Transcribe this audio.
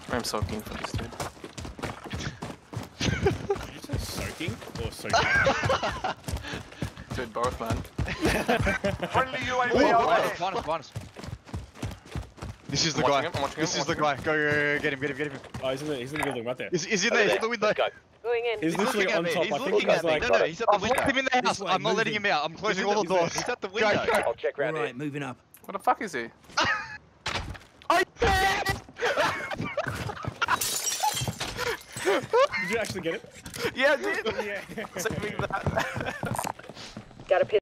I'm so keen for this dude. Did you say soaking or soaking? Dude, both, man. Friendly UAV Minus. This is the I'm guy. watching him, I'm watching This him, is the I'm guy. Go, get him. Oh, he's in the building right there. He's in there, he's in the window. Going in. He's literally on top. He's I think looking he's at me. like. No, he's at the I've locked him window. in the house. way, I'm not move letting him. him out. I'm closing He's all in the there, doors. He's at the Go, window. go. I'll check round Alright, here. moving up. What the fuck is he? Did you actually get it? Yeah, I did! Yeah. Saving that. Got a pin.